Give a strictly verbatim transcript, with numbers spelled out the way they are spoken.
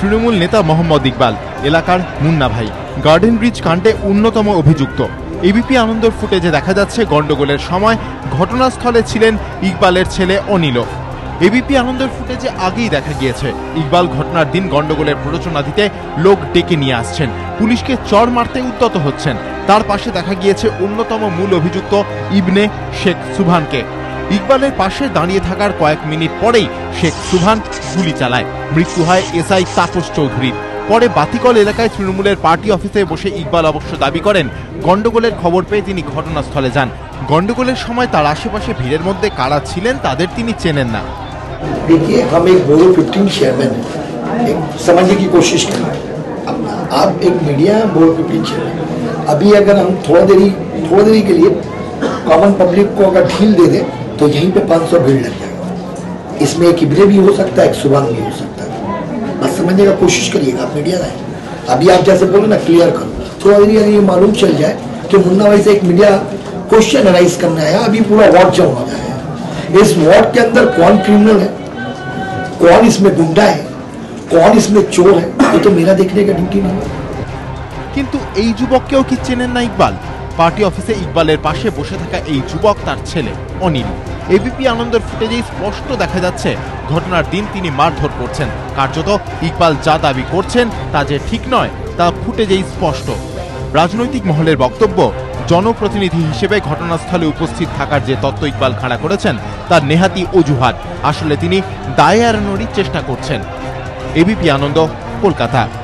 তৃণমূল নেতা মোহাম্মদ ইকবাল, এলাকার মুন্না ভাই, গার্ডেন ব্রিজ কাণ্ডে অন্যতম অভিযুক্ত। এবিপি আনন্দর ফুটেজে দেখা যাচ্ছে গন্ডগোলের সময় ঘটনাস্থলে ছিলেন ইকবালের ছেলে অনিল। এবিপি আনন্দর ফুটেজে আগেই দেখা গিয়েছে ইকবাল ঘটনার দিন গন্ডগোলের প্ররোচনা দিতে লোক ডেকে নিয়ে আসছেন, পুলিশকে চড় মারতে উদ্যত হচ্ছেন। তার পাশে দেখা গিয়েছে অন্যতম মূল অভিযুক্ত ইবনে শেখ সুবহানকে। ইকবালের পাশে দাঁড়িয়ে থাকার কয়েক মিনিট পরেই শেখ সুবহান গুলি চালায়। মৃত্যু হয় এসআই তাপস চৌধুরীর। পরে বাতিকল এলাকায় তৃণমূলের পার্টি অফিসে বসে ইকবাল অবশ্য দাবি করেন গন্ডগোলের খবর পেয়ে তিনি ঘটনাস্থলে যান। গন্ডগোলের সময় তার আশেপাশে ভিড়ের মধ্যে কারা ছিলেন তাদের তিনি চেনেন না। देखिए, हम एक बोरो फिफ्टीन चेयरमैन एक समझने की कोशिश करें। अब आप एक मीडिया है, बोरो फिफ्टीन चेयरमैन। अभी अगर हम थोड़ा देरी थोड़ा देरी के लिए कॉमन पब्लिक को अगर ढील दे दें तो यहीं पे पाँच सौ भीड़ लग जाएगा। इसमें एक इब्रे भी हो सकता है, एक सुबह भी हो सकता है। बस समझने का कोशिश करिएगा, आप मीडिया है। अभी आप जैसे बोले ना, क्लियर करो। थोड़ा देरी अगर ये मालूम चल जाए कि मुन्ना भाई से एक मीडिया क्वेश्चन एनालाइज करना है, अभी पूरा वार्ड जम हो जाए। इस वार्ड के अंदर कौन क्रिमिनल है, कौन इसमें गुंडा है, कौन इसमें चोर है, ये तो मेरा देखने का ड्यूटी नहीं है। কিন্তু এই যুবককেও কি চেনেন না ইকবাল? পার্টি অফিসে ইকবালের পাশে বসে থাকা এই যুবক তার ছেলে অনিল। এবিপি আনন্দের ফুটেজেই স্পষ্ট দেখা যাচ্ছে ঘটনার দিন তিনি মারধর করছেন। কার্যত ইকবাল যা দাবি করছেন তা যে ঠিক নয় তা ফুটেজেই স্পষ্ট। রাজনৈতিক মহলের বক্তব্য, জনপ্রতিনিধি হিসেবে ঘটনাস্থলে উপস্থিত থাকার যে তত্ত্ব ইকবাল খাড়া করেছেন তার নেহাতি অজুহাত। আসলে তিনি দায় এড়ানোরই চেষ্টা করছেন। এবিপি আনন্দ, কলকাতা।